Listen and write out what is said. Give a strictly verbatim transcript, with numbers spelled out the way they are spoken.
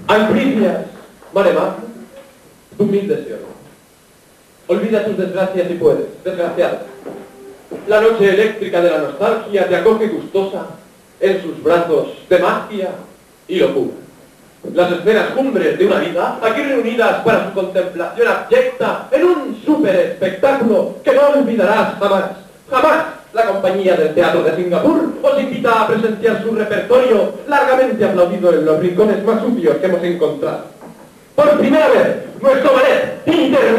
Ancricias, Marema, tu humilde cielo. Olvida tus desgracias si puedes, desgraciado. La noche eléctrica de la nostalgia te acoge gustosa en sus brazos de magia y locura. Las escenas cumbres de una vida, aquí reunidas para su contemplación abyecta, en un súper espectáculo que no olvidarás jamás, jamás. La compañía del Teatro de Singapur os invita a presenciar su repertorio, largamente aplaudido en los rincones más sucios que hemos encontrado. Por primera vez, nuestro ballet Inter